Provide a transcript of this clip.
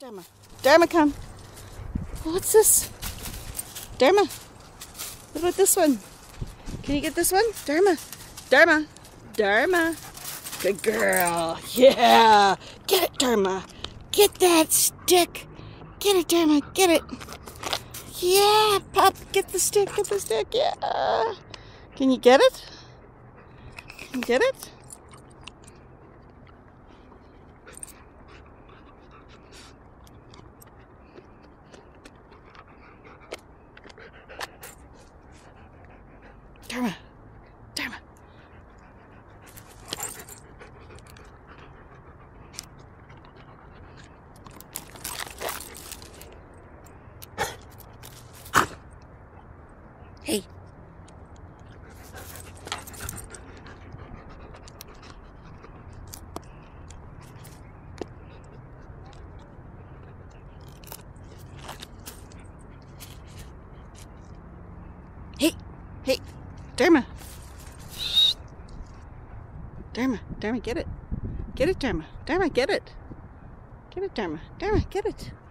Dharma. Dharma, come. What's this? Dharma. What about this one? Can you get this one? Dharma. Dharma. Dharma. Good girl. Yeah. Get it, Dharma. Get that stick. Get it, Dharma. Get it. Yeah, pup. Get the stick. Get the stick. Yeah. Can you get it? Can you get it? Dharma. Dharma. Hey. Hey. Hey. Dharma. Dharma. Dharma, get it. Get it, Dharma. Dharma, get it. Get it, Dharma. Dharma, get it.